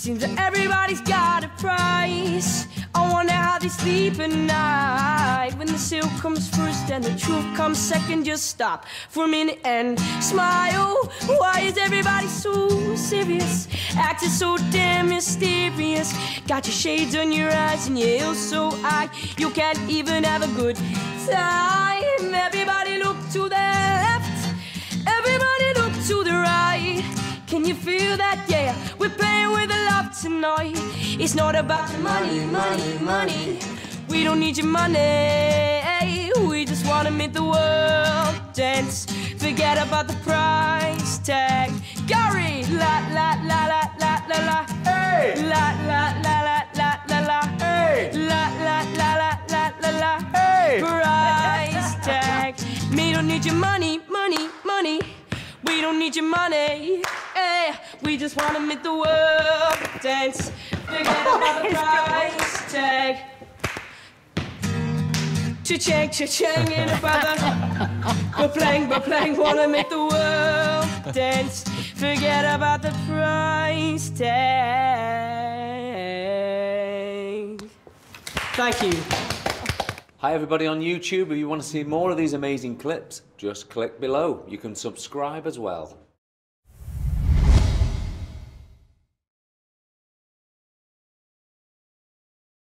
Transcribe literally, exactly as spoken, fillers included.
Seems that everybody's got a price. I wonder how they sleep at night. When the sale comes first and the truth comes second, just stop for a minute and smile. Why is everybody so serious? Acting so damn mysterious. Got your shades on your eyes and your heels so high you can't even have a good time. Everybody look to the left, everybody look to the right. Can you feel that? Yeah, we're playing with the love tonight. It's not about the money, money, money. We don't need your money. We just wanna make the world dance. Forget about the price tag. Gary, la la la la la la la. Hey! La la la la la la la. Hey! La la la la la la la. Hey! Price tag. Me don't need your money, money, money. We don't need your money. Hey, we just wanna make the world dance. Forget about the price tag. Cha-chang, cha-chang, in a brother. Ba-plang, ba-plang, wanna make the world dance. Forget about the price tag. Thank you. Hi everybody on YouTube. If you want to see more of these amazing clips, just click below. You can subscribe as well.